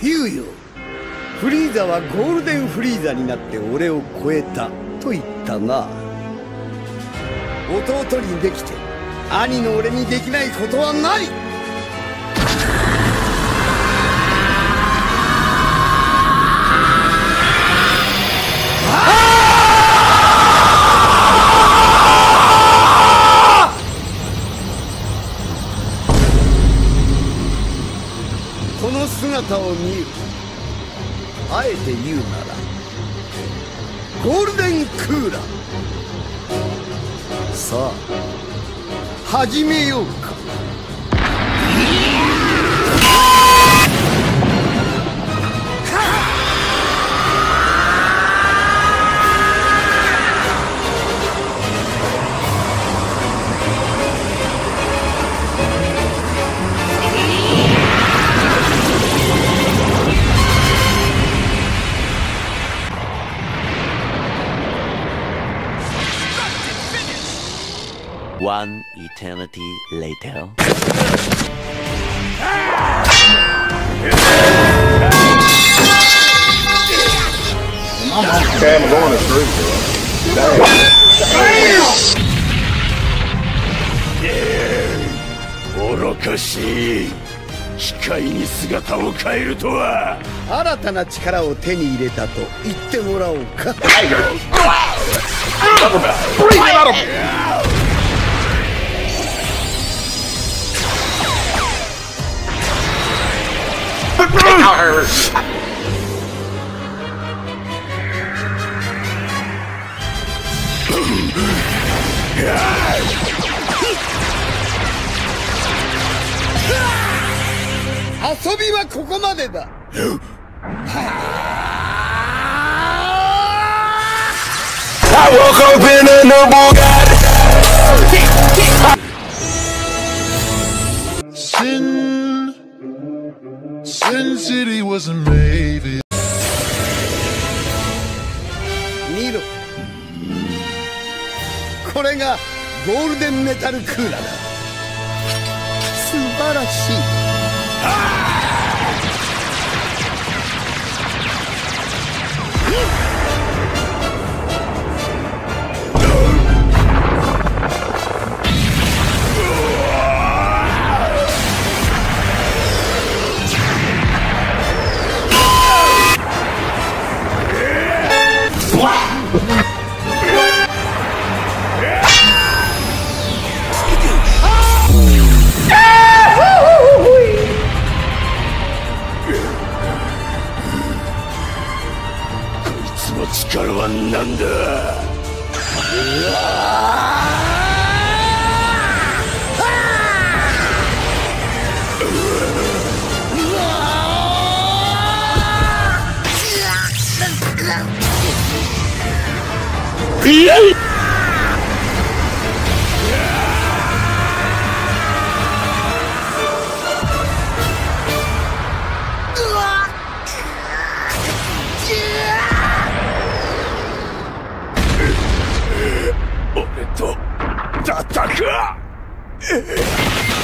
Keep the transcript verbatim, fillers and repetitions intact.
ピューよ、フリーザはゴールデンフリーザになって俺を超えたと言ったな。弟にできて兄の俺にできないことはない。この姿を見る。あえて言うならゴールデンクーラー。さあ始めようか。 One eternity later. Okay, I'm going to street, bro. Damn. 愚かしい。機械に姿を変えるとは。 新たな力を手に入れたと言ってもらおうか。遊びはここまでだ。 I woke up in a new Bugatti. Sin, Sin City was a maybe. 見ろ、これがゴールデンメタルクーラーだ。素晴らしい。 力は何だ。うわ俺と戦う。